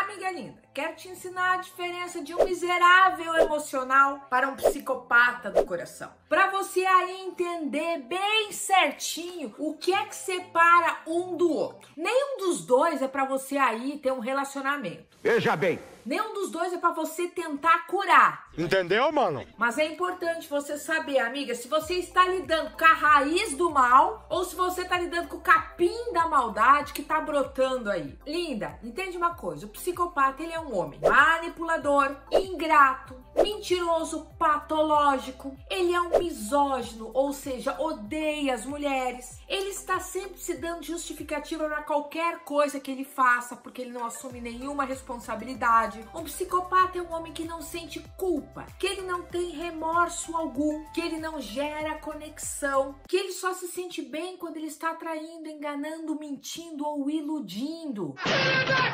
amiga linda, quero te ensinar a diferença de um miserável emocional para um psicopata do coração. Para você aí entender bem certinho o que é que separa um do outro. Nenhum dos dois é para você aí ter um relacionamento. Veja bem. Nenhum dos dois é para você tentar curar. Entendeu, mano? Mas é importante você saber, amiga, se você está lidando com a raiz do mal ou se você está lidando com o capim da maldade que tá brotando aí. Linda, entende uma coisa, o psicopata ele é um homem manipulador, ingrato, mentiroso, patológico. Ele é um misógino, ou seja, odeia as mulheres. Ele está sempre se dando justificativa para qualquer coisa que ele faça, porque ele não assume nenhuma responsabilidade. Um psicopata é um homem que não sente culpa, que ele não tem remorso algum, que ele não gera conexão, que ele só se sente bem quando ele está traindo, enganando, mentindo ou iludindo. Filho da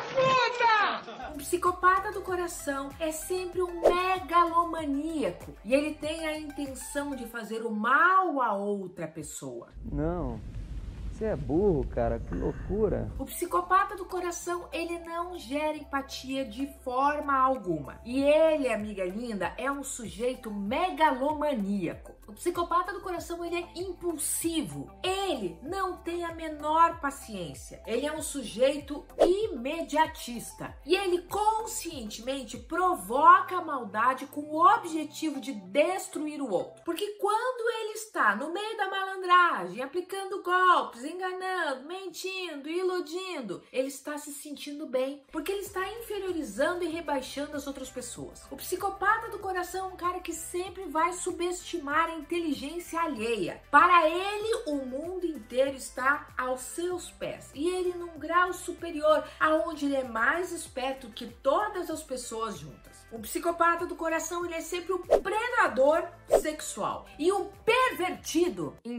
puta! Um psicopata do coração é sempre um megalomaníaco e ele tem a intenção de fazer o mal a outra pessoa. Não. Você é burro, cara, que loucura. O psicopata do coração, ele não gera empatia de forma alguma. E ele, amiga linda, é um sujeito megalomaníaco. O psicopata do coração, ele é impulsivo. Ele não tem a menor paciência. Ele é um sujeito imediatista. E ele conscientemente provoca a maldade com o objetivo de destruir o outro. Porque quando ele está no meio da malandragem, aplicando golpes, enganando, mentindo, iludindo, ele está se sentindo bem, porque ele está inferiorizando e rebaixando as outras pessoas. O psicopata do coração é um cara que sempre vai subestimar a inteligência alheia. Para ele, o mundo inteiro está aos seus pés e ele num grau superior, aonde ele é mais esperto que todas as pessoas juntas. O psicopata do coração, ele é sempre o predador sexual e o pervertido em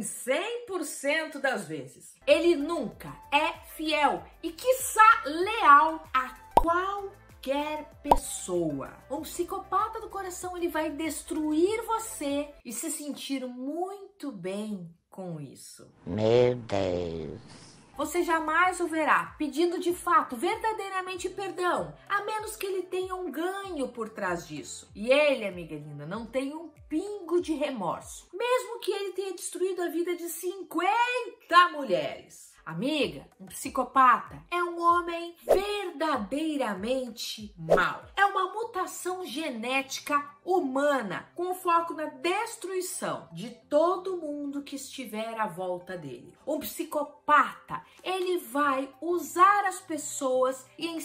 100% das vezes. Ele nunca é fiel e quiçá leal a qualquer pessoa. Um psicopata do coração, ele vai destruir você e se sentir muito bem com isso. Meu Deus. Você jamais o verá pedindo de fato, verdadeiramente perdão, a menos que ele tenha um ganho por trás disso. E ele, amiga linda, não tem um pingo de remorso, mesmo que ele tenha destruído a vida de 50 mulheres. Amiga, um psicopata é um homem verdadeiramente mau. É uma mutação genética humana com foco na destruição de todo mundo que estiver à volta dele. Um psicopata, ele vai usar as pessoas em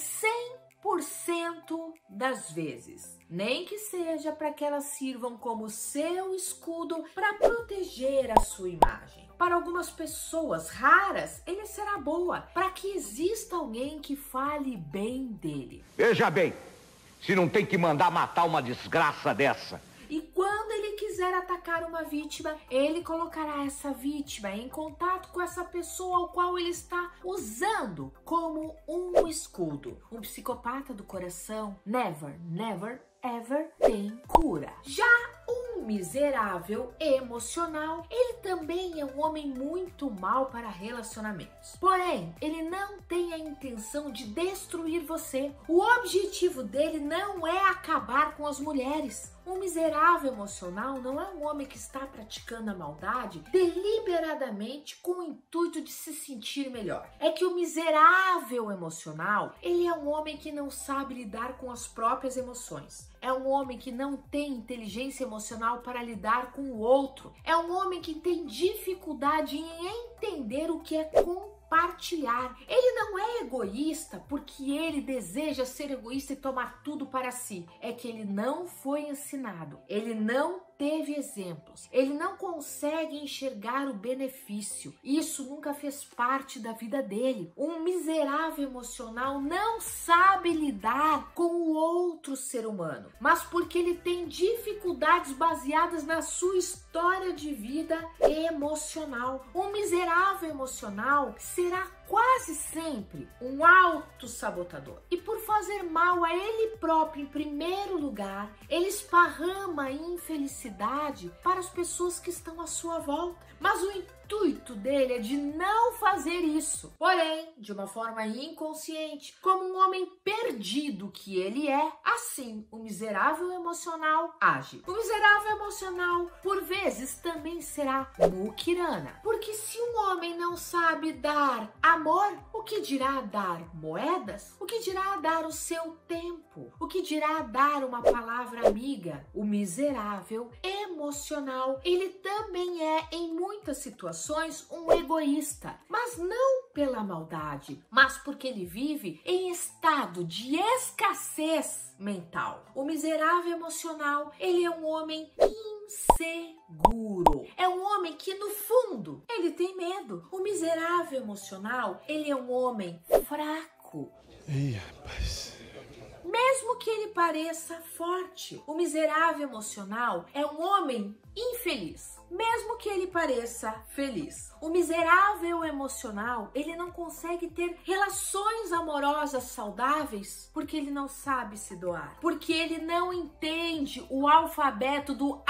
100% das vezes. Nem que seja para que elas sirvam como seu escudo para proteger a sua imagem. Para algumas pessoas raras, ele será boa, para que exista alguém que fale bem dele. Veja bem, se não tem que mandar matar uma desgraça dessa. E quando ele quiser atacar uma vítima, ele colocará essa vítima em contato com essa pessoa ao qual ele está usando como um escudo. Um psicopata do coração, never ever tem cura. Já um miserável emocional, ele também é um homem muito mau para relacionamentos. Porém, ele não tem a intenção de destruir você. O objetivo dele não é acabar com as mulheres. Um miserável emocional não é um homem que está praticando a maldade deliberadamente com o intuito de se sentir melhor. É que o miserável emocional, ele é um homem que não sabe lidar com as próprias emoções. É um homem que não tem inteligência emocional para lidar com o outro. É um homem que tem dificuldade em entender o que é compartilhar. Ele não é egoísta porque ele deseja ser egoísta e tomar tudo para si. É que ele não foi ensinado. Ele não teve exemplos. Ele não consegue enxergar o benefício. Isso nunca fez parte da vida dele. Um miserável emocional não sabe lidar com o outro ser humano, mas porque ele tem dificuldades baseadas na sua história de vida emocional. Um miserável emocional será quase sempre um autossabotador. E por fazer mal a ele próprio em primeiro lugar, ele esparrama a infelicidade para as pessoas que estão à sua volta. Mas o intuito intuito dele é de não fazer isso. Porém, de uma forma inconsciente, como um homem perdido que ele é, assim o miserável emocional age. O miserável emocional, por vezes, também será mukirana. Porque se um homem não sabe dar amor, o que dirá dar moedas? O que dirá dar o seu tempo? O que dirá dar uma palavra amiga? O miserável emocional, ele também é, em muitas situações, um egoísta. Mas não pela maldade, mas porque ele vive em estado de escassez mental. O miserável emocional, ele é um homem inseguro. É um homem que, no fundo, ele tem medo. O miserável emocional, ele é um homem fraco. Ih, rapaz. Mesmo que ele pareça forte, o miserável emocional é um homem infeliz. Mesmo que ele pareça feliz. O miserável emocional, ele não consegue ter relações amorosas saudáveis porque ele não sabe se doar. Porque ele não entende o alfabeto do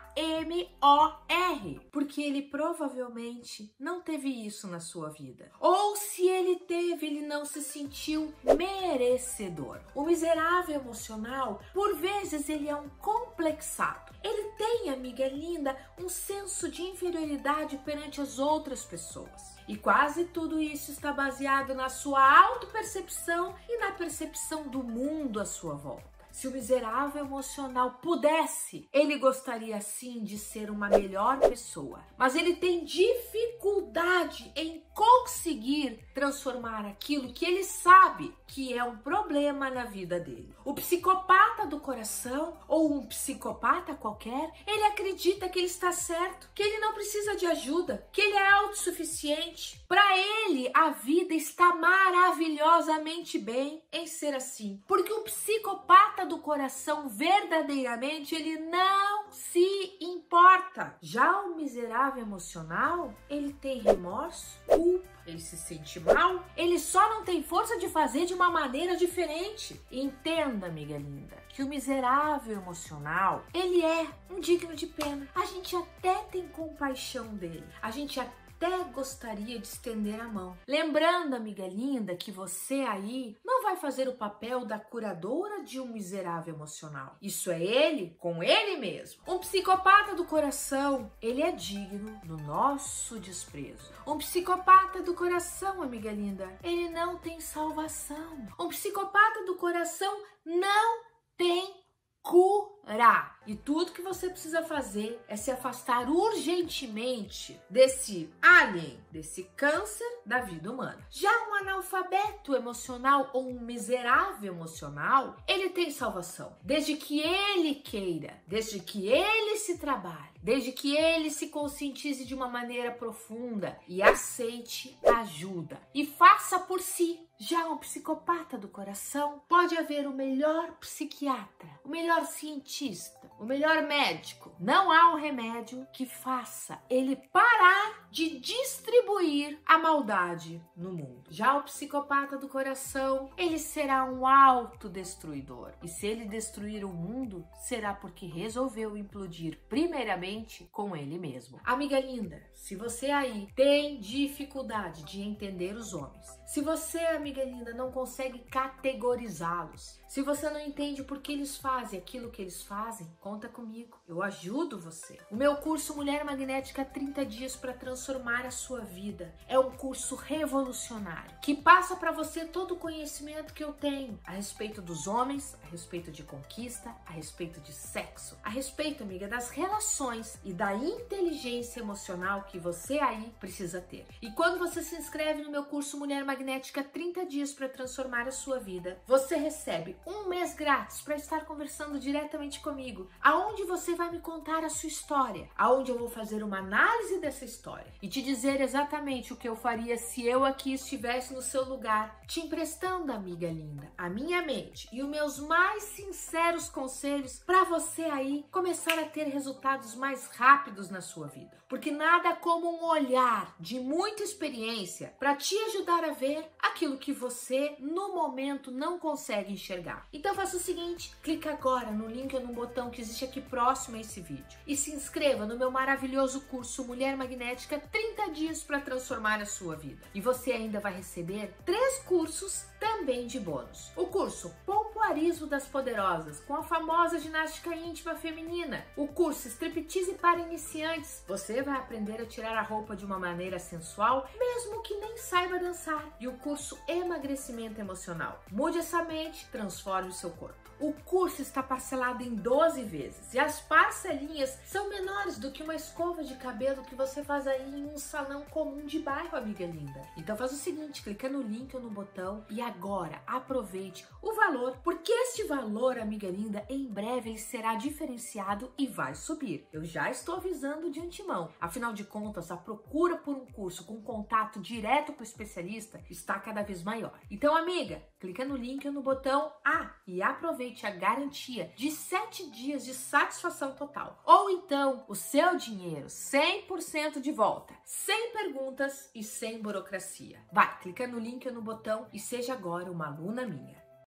A-M-O-R, porque ele provavelmente não teve isso na sua vida. Ou se ele teve, ele não se sentiu merecedor. O miserável emocional, por vezes, ele é um complexado. Ele tem, amiga linda, um senso de inferioridade perante as outras pessoas. E quase tudo isso está baseado na sua autopercepção e na percepção do mundo à sua volta. Se o miserável emocional pudesse, ele gostaria sim de ser uma melhor pessoa. Mas ele tem dificuldade em conseguir transformar aquilo que ele sabe que é um problema na vida dele. O psicopata do coração, ou um psicopata qualquer, ele acredita que ele está certo, que ele não precisa de ajuda, que ele é autossuficiente. Para ele, a vida está maravilhosamente bem em ser assim. Porque o psicopata do coração, verdadeiramente, ele não se importa. Já o miserável emocional, ele tem remorso, culpa, ele se sente mal, ele só não tem força de fazer de uma maneira diferente. Entenda, amiga linda, que o miserável emocional, ele é um digno de pena. A gente até tem compaixão dele, a gente até gostaria de estender a mão. Lembrando, amiga linda, que você aí não vai fazer o papel da curadora de um miserável emocional. Isso é ele com ele mesmo. Um psicopata do coração, ele é digno do nosso desprezo. Um psicopata do coração, amiga linda, ele não tem salvação. Um psicopata do coração não tem cura. E tudo que você precisa fazer é se afastar urgentemente desse alien, desse câncer da vida humana. Já um analfabeto emocional ou um miserável emocional, ele tem salvação. Desde que ele queira, desde que ele se trabalhe, desde que ele se conscientize de uma maneira profunda e aceite ajuda e faça por si. Já um psicopata do coração, pode haver o melhor psiquiatra, o melhor cientista, o melhor médico. Não há um remédio que faça ele parar de distribuir a maldade no mundo. Já o psicopata do coração, ele será um autodestruidor. E se ele destruir o mundo, será porque resolveu implodir primeiramente com ele mesmo. Amiga linda, se você aí tem dificuldade de entender os homens, se você, amiga linda, não consegue categorizá-los, se você não entende por que eles fazem aquilo que eles fazem, conta comigo, eu ajudo você. O meu curso Mulher Magnética 30 Dias para Transformar a Sua Vida é um curso revolucionário que passa para você todo o conhecimento que eu tenho a respeito dos homens, a respeito de conquista, a respeito de sexo, a respeito, amiga, das relações e da inteligência emocional que você aí precisa ter. E quando você se inscreve no meu curso Mulher Magnética 30 Dias para Transformar a Sua Vida, você recebe um mês grátis para estar conversando diretamente comigo, aonde você vai me contar a sua história, aonde eu vou fazer uma análise dessa história e te dizer exatamente o que eu faria se eu aqui estivesse no seu lugar, te emprestando, amiga linda, a minha mente e os meus mais sinceros conselhos para você aí começar a ter resultados mais rápidos na sua vida. Porque nada como um olhar de muita experiência para te ajudar a ver aquilo que você no momento não consegue enxergar. Então faça o seguinte, clica agora no link ou no botão que existe existe aqui próximo a esse vídeo. E se inscreva no meu maravilhoso curso Mulher Magnética 30 dias para transformar a sua vida. E você ainda vai receber 3 cursos também de bônus. O curso Pompoarismo das Poderosas, com a famosa ginástica íntima feminina. O curso Striptease para iniciantes. Você vai aprender a tirar a roupa de uma maneira sensual, mesmo que nem saiba dançar. E o curso Emagrecimento Emocional. Mude essa mente, transforme o seu corpo. O curso está parcelado em 12 vezes e as parcelinhas são menores do que uma escova de cabelo que você faz aí em um salão comum de bairro, amiga linda. Então faz o seguinte, clica no link ou no botão e agora aproveite o valor, porque este valor, amiga linda, em breve ele será diferenciado e vai subir. Eu já estou avisando de antemão. Afinal de contas, a procura por um curso com contato direto com o especialista está cada vez maior. Então, amiga, clica no link ou no botão e aproveite a garantia de 7 dias de satisfação total. Ou então, o seu dinheiro 100% de volta, sem perguntas e sem burocracia. Vai, clica no link ou no botão e seja agora uma aluna minha.